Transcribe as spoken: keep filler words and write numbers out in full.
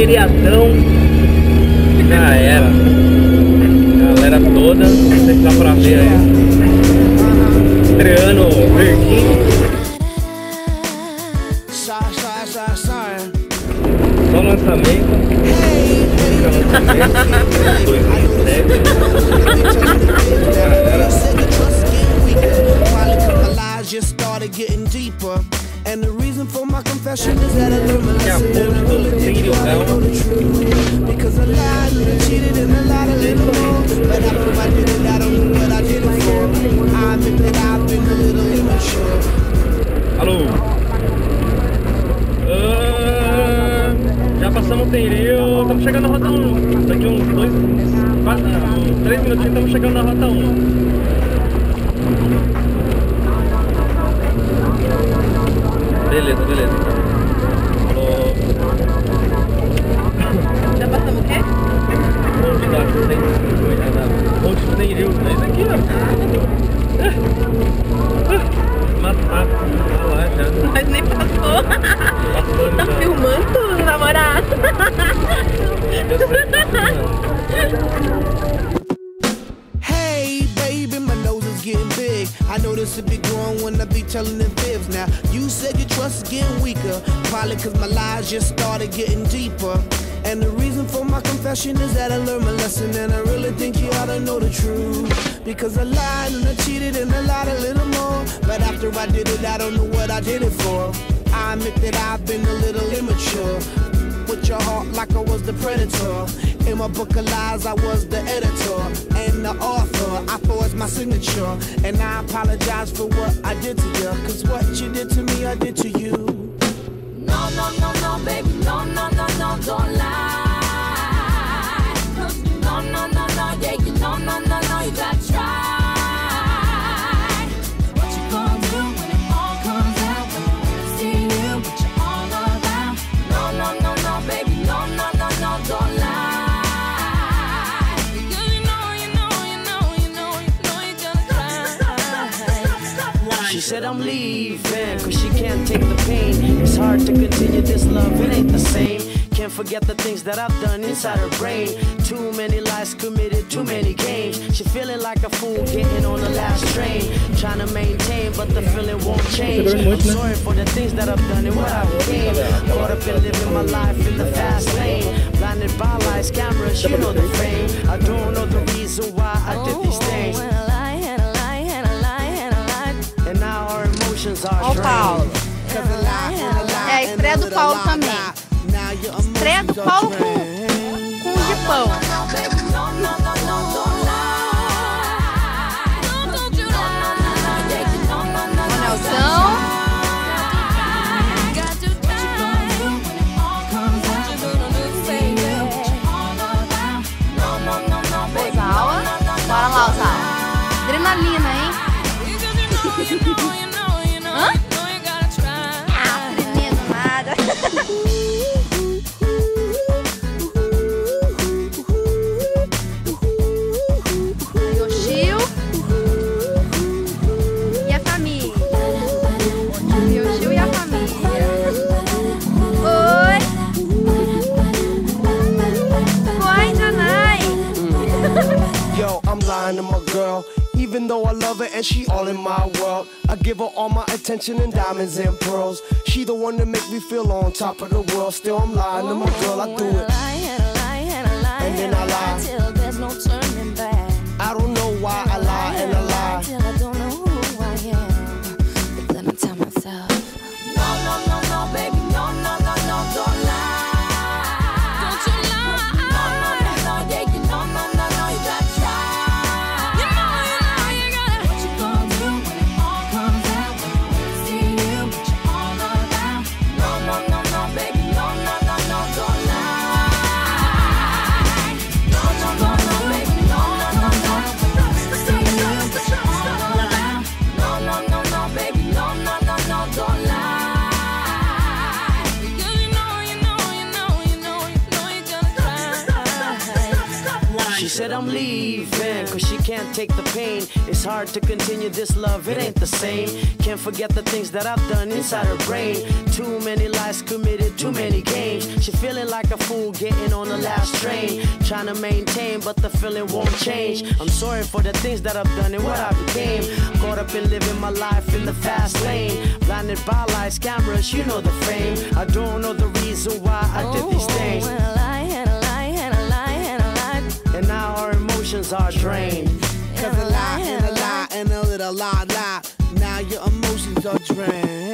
feriadão. Já era. Galera toda, não sei se dá pra ver aí. Estreando o Verdinho. Só lançamento. dois mil e sete. And the reason for my confession is that I learned my lesson and I really think you ought to know the truth. Because I lied and I cheated and I lied a little more. But after I did it, I don't know what I did it for. I admit that I've been a little immature. Alô? Uh, já passamos o Teireu, estamos chegando na rota um. Daqui uns dois, quase, uns três minutinhos estamos chegando na rota um. Beleza, beleza. Falou. Já passamos o quê? Ponte da Ponte do Teireu. É isso aqui, ó. Matar. Tá lá já. Mas nem passou. Passou, Tá já. filmando tudo, namorado. Hey, baby, my nose is getting big. I know this will be growing when I be telling them fibs. Now, you said your trust is getting weaker. Probably cause my lies just started getting deeper. And the reason for my confession is that I learned my lesson and I really think you ought to know the truth. Because I lied and I cheated and I lied a little more. But after I did it, I don't know what I did it for. I admit that I've been a little immature. With your heart like I was the predator. In my book of lies, I was the editor and the author. I forged my signature, and I apologize for what I did to you. Cause what you did to me, I did to you. No, no, no, no, baby, no, no, no, no, don't lie. No, no, no, no, yeah, you no, no, no, no, you gotta try. What you gonna do when it all comes out? When you see you, what you all about? No, no, no, no, baby, no, no, no, no, don't lie. She said I'm leaving, cause she can't take the pain. It's hard to continue this love, it ain't the same. Can't forget the things that I've done inside her brain. Too many lies committed, too many games. She feeling like a fool getting on the last train. Trying to maintain, but the feeling won't change. I'm sorry for the things that I've done and what I became. Caught up in living my life in the fast lane. Blinded by lights, cameras, you know the fame. I don't know the reason why I did these things. And now our emotions are Ó o Paulo. strained. É a estreia do Paulo também. Estreia do Paulo com, com o de pão. Manelzão. Ozawa. Bora lá, Ozawa. Adrenalina, hein? Hã? Ah, tremendo nada. Yoshio e a família. Yoshio e a família. Oi. Oi, Janai. Yo, I'm lying to my girl. Even though I love her and she all in my world, I give her all my attention and diamonds and pearls. She the one that make me feel on top of the world. Still I'm lying to my girl, I do it. And then I lie. I don't know why I lie and I lie. I don't know who I am. But let me tell myself. No, no, no, no, baby, no, no, no, no, don't lie. Don't you lie. No, no, no, no, yeah, you no, no, no, no, you gotta try. You know you lie, you gotta. What you gonna do when it all comes out? When you see you, what you all about? No, no, no, no, baby, no, no, no, no, don't lie. No, no, no. said I'm leaving, cause she can't take the pain. It's hard to continue this love, it ain't the same. Can't forget the things that I've done inside her brain. Too many lies committed, too many games. She feeling like a fool getting on the last train. Trying to maintain, but the feeling won't change. I'm sorry for the things that I've done and what I became. Caught up in living my life in the fast lane. Blinded by lights, cameras, you know the fame. I don't know the reason why I did these things. And a lie, and a lie, and a lie, and a lie. And now our emotions are drained. Cause a lie and a lie and a little lie lie. Now your emotions are drained.